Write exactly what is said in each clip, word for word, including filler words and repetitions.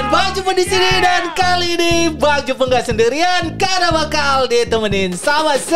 teman-teman, Bang Jupun di sini dan kali ini Bang Jupun nggak sendirian karena bakal ditemenin sama si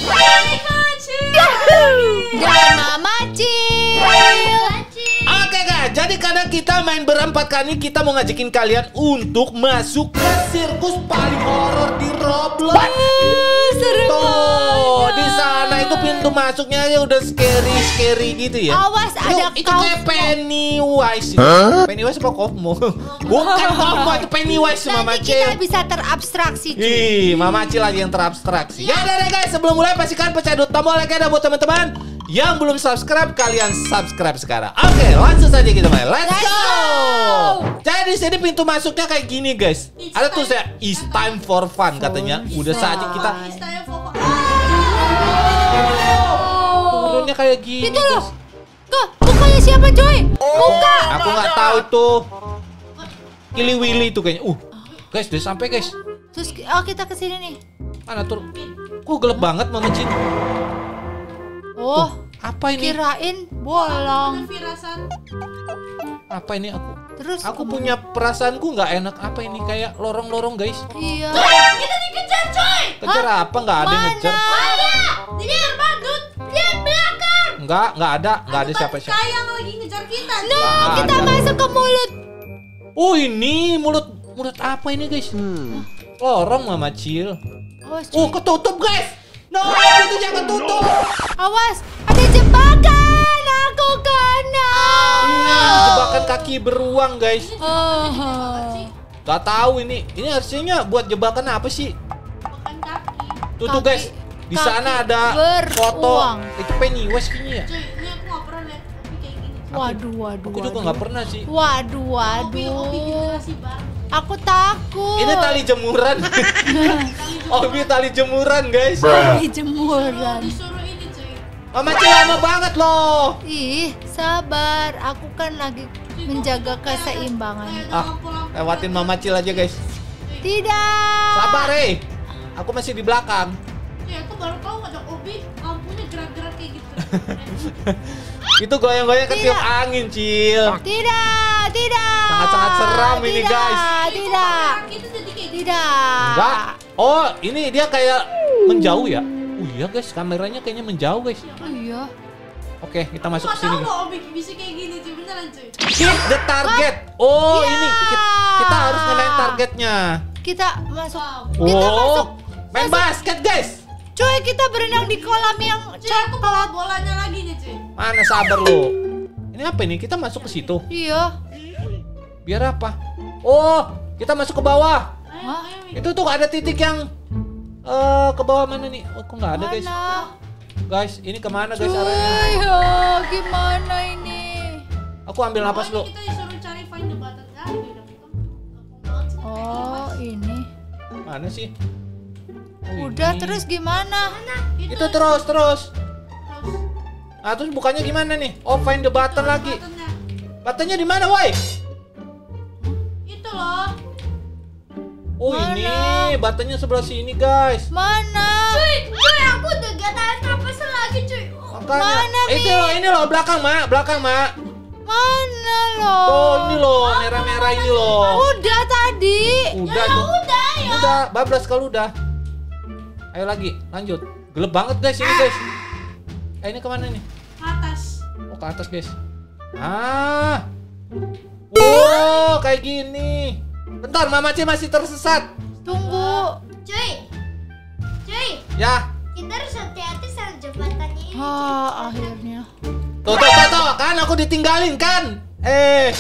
dan Mama Cil. Oke guys, jadi karena kita main berempat kali kita mau ngajakin kalian untuk masuk ke sirkus paling horor di Roblox. Seru Tuh, banget. di sana itu pintu masuknya aja udah scary scary gitu ya. Awas ada Itu, itu kayak Cosmo. Pennywise. Pennywise apa Cosmo? Bukan Cosmo, itu Pennywise Mama Nanti Cil. kita bisa terabstraksi cuy. Ih, Mama Cil lagi yang terabstraksi. Ya udah deh guys, sebelum mulai pastikan pencet tombol like dan buat teman-teman yang belum subscribe, kalian subscribe sekarang. Oke, langsung saja kita main. Let's, Let's go. go. Jadi di sini pintu masuknya kayak gini guys. Ada tuh saya It's time for fun katanya. Udah saatnya kita turunnya kayak gini. Itu loh. guys. Tuh, mukanya siapa coy? Muka. Aku nggak tahu itu. Kili Willy itu kayaknya. Uh, guys, udah sampai guys. Terus oh kita kesini nih. Mana tur? Kok gelap banget Mama Cil? Oh, Apa ini? kirain bolong. Apa ini aku? Terus Aku kemana? punya perasaanku nggak enak. Apa ini kayak lorong-lorong guys? Iya. Kita dikejar coy. Kejar apa? Nggak ada yang ngejar. Ada. Dia badut. Dia belakang. Nggak, nggak ada, nggak ada siapa-siapa. Kayak lagi ngejar kita. No, Nggak kita ada. masuk ke mulut. Oh ini mulut mulut apa ini guys? Lorong Mama Cil. Awas, Oh cuy. ketutup guys. No, itu jangan tutup. Awas, ada jebakan. Aku kena. Jebakan kaki beruang guys. Oh. Gak tahu ini. Ini harusnya buat jebakan apa sih? Makan kaki. Tuh tuh Kaki- guys. Di kaki sana ada foto. beruang. Itu Pennywise kayaknya ya. Cuy, ini aku gak pernah lihat Obi kayak gini. Waduh, waduh, Aku juga waduh. nggak pernah sih. Waduh, Obi, Obi waduh. generasi baru. Aku takut. Ini tali jemuran. Oh ini tali jemuran guys. Tali jemuran. Disuruh ini cuy. Mama Cil lama banget loh. Ih, sabar. Aku kan lagi menjaga keseimbangan. Kayak ada Ah, lampu-lampu. lewatin Mama Cil aja guys. Tidak. Sabar eh. Aku masih di belakang. Cuy, aku baru tahu ada Obi lampunya gerak-gerak kayak gitu. Itu goyang-goyang ketiup Tidak. angin Cil. Tidak, tidak. Sangat-sangat seram ini, Tidak, guys. Tidak. Kaki itu jadi kayak gitu. Tidak. Enggak. Oh ini dia kayak menjauh ya. Oh iya guys kameranya kayaknya menjauh guys. Oh iya. Oke kita Aku masuk gak ke sini. tahu loh Obi bisa kayak gini cuy. Beneran cuy. Hit the target. Oh Iya. ini kita, kita harus ngenain targetnya. Kita masuk. Wow. Kita Oh masuk. main basket guys. Cuy, kita berenang di kolam yang Cuy, aku bawa coklat. bolanya lagi nih cuy. Mana sabar lo. Ini apa ini? Kita masuk ke situ. Iya. Biar apa? Oh kita masuk ke bawah. Ayo, Hah? ayo. Itu tuh ada titik yang eh ke bawah mana nih? Oh kok nggak ada guys? Mana? Guys ini kemana guys Cuy, arahnya? ya, gimana ini? Aku ambil napas Pokoknya dulu. kita disuruh cari find the button. Ah, ini udah ketemu. Gampang banget sih. Oh, ini. Mana sih? Oh, Udah, ini. terus gimana? Itu terus terus. Terus. Nah terus bukannya gimana nih? Oh find the button lagi. Buttonnya. Buttonnya di mana, woi? Itu loh. Oh Mana? ini buttonnya sebelah sini guys. Mana? Cuy, cuy, aku udah gak tahan napas lagi cuy. Makanya. Mana, Eh, itu Mi? loh, ini loh belakang mak, belakang mak. Mana loh? Tuh ini loh merah-merah ini loh. Udah tadi. Udah Ya tuh. udah ya. Udah, bablas kalau udah. Ayo lagi, lanjut. Gelap banget guys ini guys. Eh ini kemana nih? Ke atas. Oh ke atas guys. Ah. Wow kayak gini. Bentar, Mama Cil masih tersesat. Tunggu. Cuy. Cuy, Ya. kita harus hati-hati sama jembatannya ini. Ah, akhirnya. Tuh, tuh, tuh, tuh, kan aku ditinggalin kan? Eh.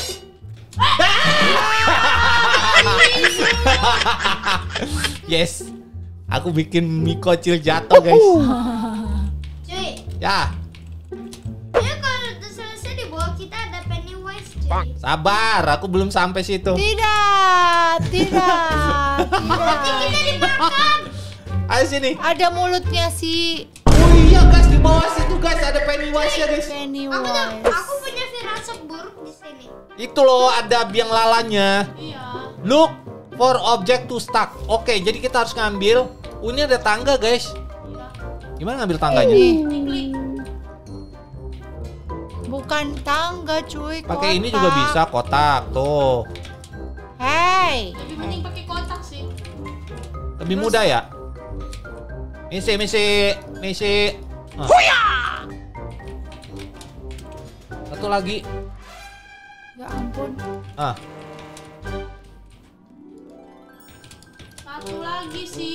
Yes. Aku bikin mie kocil jatuh, guys. Cuy, Ya, ya kalau udah selesai di bawah kita ada Pennywise cuy. sabar, aku belum sampai situ. Tidak, tidak. Nanti tidak. kita dimakan. Ayo sini. Ada mulutnya si Oh iya, guys, di bawah situ, guys, ada Pennywise ya, guys. Aku, udah, Pennywise. aku punya firasat buruk di sini. Itu loh, ada biang lalanya. Iya. Look for object to stuck. Oke, jadi kita harus ngambil. Oh, ini ada tangga, guys. Iya. Gimana ngambil tangganya? Ih, Klik. bukan tangga cuy. Pakai ini juga kotak. bisa kotak tuh. Hey. Lebih mending pakai kotak sih. Lebih mudah ya? Misi, misi, misi. Ah. Satu lagi. Ya ampun. Ah. Satu lagi sih.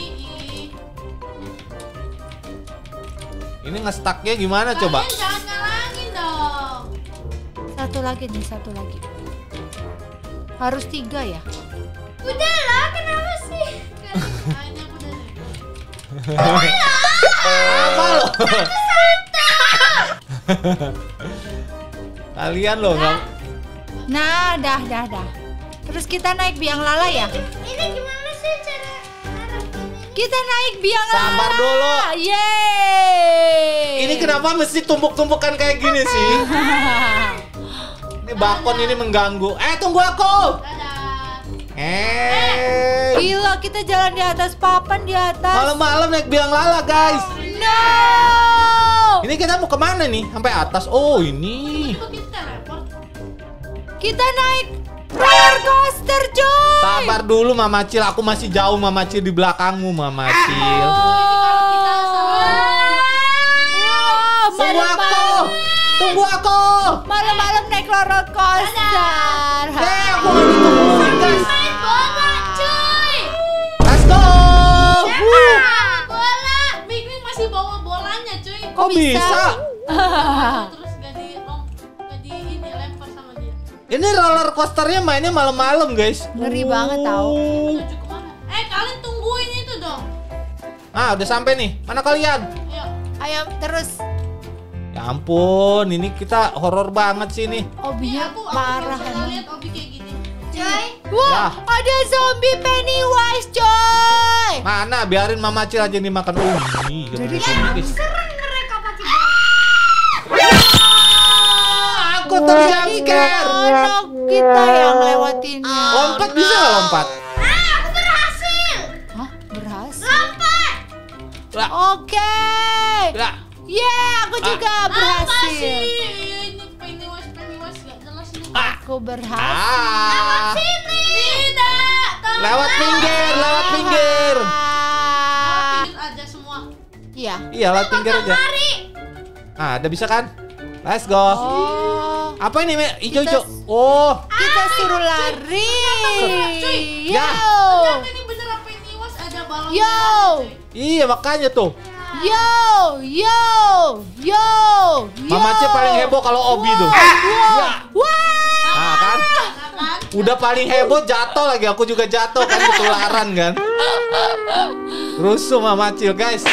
Ini nge-stucknya gimana Kalian coba? jangan ngalangin dong. Satu lagi nih, satu lagi. Harus tiga ya? Udah lah, kenapa sih? Kayaknya aku udah. Apa lo? Kalian loh nggak? Nah, dah, dah, dah. Terus kita naik biang lala ya? Ini gimana sih cara arah ini? Kita naik biang lala. Sabar dulu. Yeay. Ini kenapa mesti tumpuk-tumpukan kayak gini sih? Ini bakon ini mengganggu. Eh tunggu aku. Dadah. Eh. Gila, kita jalan di atas papan di atas. Malam-malam naik biang lala guys. No. Ini kita mau kemana nih? Sampai atas. Oh ini. Kok kita teleport? Kita naik roller coaster, coy. Sabar dulu Mama Cil. Aku masih jauh Mama Cil di belakangmu Mama Cil. Oh, Tunggu aku. Tunggu aku. Malam-malam naik roller coaster. Eh aku lagi tungguin guys. Main bola, cuy. Let's go. Wuh. Bola. Mik Mik masih bawa bolanya cuy. Kok bisa? Terus gak di lom- gak di ini lempar sama dia. Ini roller coasternya mainnya malam-malam guys. Ngeri banget tau. Menuju kemana? Eh kalian tungguin itu dong. Ah udah sampai nih. Mana kalian? Ayo. Ayo terus. Ya ampun, ini kita horor banget sih nih. Obinya Aku aku parah pernah emang. lihat Obi kayak gini. Cuy. Wah, Ya. ada zombie Pennywise, coy. Mana? Biarin Mama Cil aja yang dimakan. Oh, ini. Jadi guys. Keren mereka pakai bola. Aku terjangkir. Anak kita yang lewatinnya. Lompat bisa nggak lompat? Ah, aku berhasil. Hah, berhasil. Lompat. Lah, Oke. lah. Yeah, aku juga Apa sih? berhasil. Ini Pennywise Pennywise gak jelas ini. Aku berhasil. Ah. Sini. Tidak. tolong. Lewat pinggir, lewat pinggir. Lewat pinggir aja semua. Iya. Iya, lewat pinggir aja. Mari. Ah, udah bisa kan? Let's go. Oh, Apa ini, Me? Ijo-ijo. Kita- Oh, kita suruh lari. Cuy. Yo. Ya. Ternyata ini bener apa Pennywise ada balon. Yo. merah, cuy. iya makanya tuh. Yo, yo, yo, Mama yo. Cil paling heboh kalau Obi tuh. Wow. Ya. Wah. Nah, kan? Nah, kan? Udah paling heboh jatuh lagi, aku juga jatuh kan ketularan kan. Rusuh Mama Cil, guys.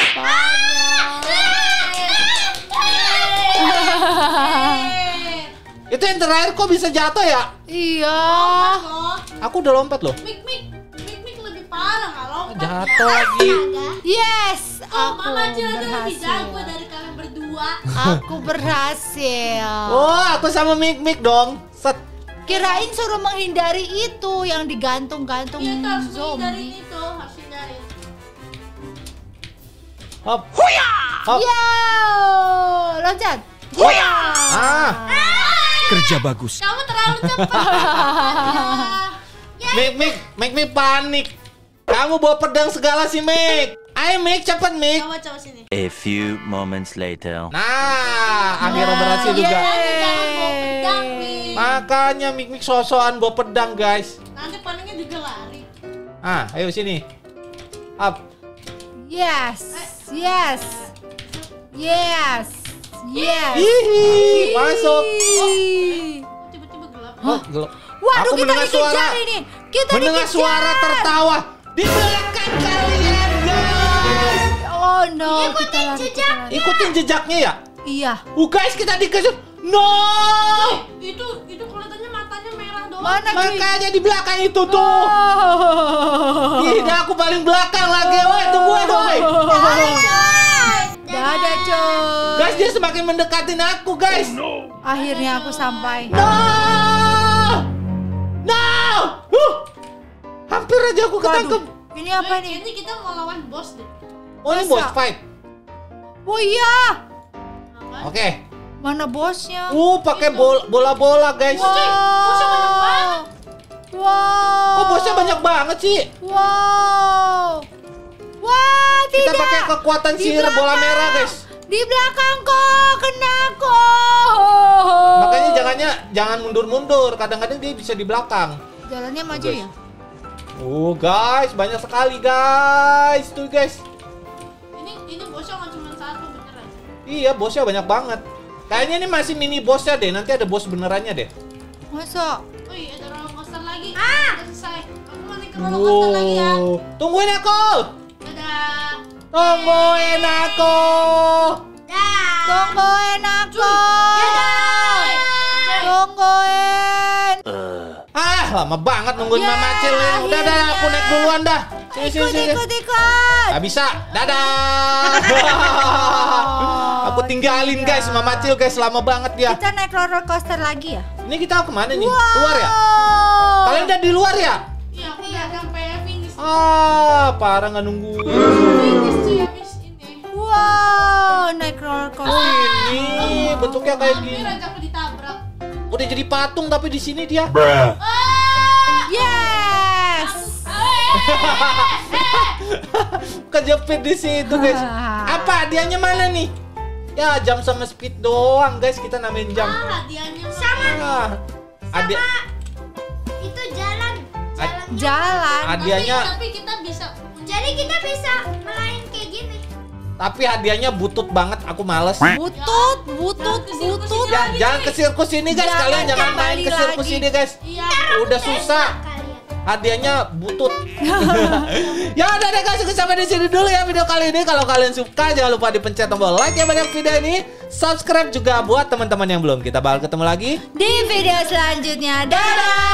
Eh, Itu yang terakhir kok bisa jatuh ya? Iya. loh. Aku udah lompat loh. Mik Mik Mik Mik lebih parah kalau Jatuh lagi. Yes, Oh, aku Mama Cil aja lebih jago berhasil. dari kalian berdua. Aku berhasil. Oh, aku sama Mik Mik dong. Set. Kirain suruh menghindari itu yang digantung-gantung Iya, itu harus hindarin zombie. itu, harus hindarin. Hop. Hop. Yo, loncat. Ah, Kerja bagus. Kamu terlalu cepat. Ya. Mik Mik, Mik Mik panik. Kamu bawa pedang segala sih, Mik. Ayo Mik, cepet Mik. Coba coba sini. A few moments later. Nah, akhirnya berhasil juga. Makanya jangan bawa pedang, Mik. Makanya Mik Mik sosokan bawa pedang, guys. Nanti paningnya juga lari. Ah, ayo sini. Up. Yes, yes, yes, yes. Hihi, masuk. Ih. Tiba-tiba gelap. Oh, gelap. Waduh, Aku kita mendengar dikejar suara. ini. Kita Mendengar dikejar. suara tertawa di belakang kalian, guys. Oh no, Ikutin kita lari, kita jejak. lari. Ikutin jejaknya ya. Iya. Uh, guys, kita dikejar. No! Itu itu kelihatannya matanya merah doang. Mana cuy? Makanya di belakang itu tuh. Oh. Tidak, aku paling belakang lagi. Woi, tungguin, woi. Dadah coy. Guys, dia semakin mendekatin aku, guys. Akhirnya aku sampai. No! No! Huh! Hampir aja aku ketangkep. Ini apa Cuy, nih? Ini kita mau lawan bos deh. Oh, ini Masa? boss fight. Oh iya. Apa? Oke. Mana bosnya? Uh, pakai bola- bola-bola, guys. bosnya banyak Wow. banget. Wow. Oh, bosnya banyak banget sih. Wow. Wah, Kita tidak. pakai kekuatan Di sihir bola belakang. merah, guys. Di belakangku, kena kok. Makanya jangannya jangan mundur-mundur. Kadang-kadang dia bisa di belakang. Jalannya maju Guys. ya? Oh, guys, banyak sekali, guys. Tuh, guys. Ini ini bosnya nggak cuma satu beneran. Iya, bosnya banyak banget. Kayaknya ini masih mini bosnya deh. Nanti ada bos benerannya deh. Masa? Oh iya, ada roller coaster lagi. Ah, udah selesai. Aku mau naik ke roller coaster lagi ya. Wow. Tungguin aku. Dadah. Tungguin aku. Dah. Tungguin aku. Tungguin. Ah, lama banget nungguin Ya, Mama Acil. Udah, dah, aku naik duluan dah. Sini, sini, Ikut, sini. ikut, ikut. Gak bisa. Dadah. Aku tinggalin guys, Mama Acil guys, lama banget dia. Kita naik roller coaster lagi ya? Ini kita kemana nih? Luar ya? Kalian udah di luar ya? Iya, aku udah sampai finish. Ah, parah nggak nungguin. Finish cuy habis ini. Wow, naik roller Oh coaster. ini bentuknya kayak Hampir gini. aja aku ditabrak. Udah jadi patung tapi di sini dia. Yes. Kejepit di situ guys. Apa hadiahnya mana nih? Ya jam sama speed doang guys, kita namain jam. Ah, hadiahnya Sama Ah, hadiah. itu jalan. Jalannya. Jalan. Hadiahnya, Tapi, tapi kita bisa. Jadi kita bisa main kayak gini. tapi hadiahnya butut banget. Aku males. Butut, butut, butut. Ya jangan ke sirkus ini guys. Jangan Kalian jangan main kembali ke sirkus lagi. ini guys. Iya. Udah susah. Kalian. Hadiahnya butut. Ya udah deh guys, sampai di sini dulu ya video kali ini. Kalau kalian suka jangan lupa dipencet tombol like ya banyak video ini. Subscribe juga buat teman-teman yang belum. Kita bakal ketemu lagi. Di video selanjutnya. Dadah.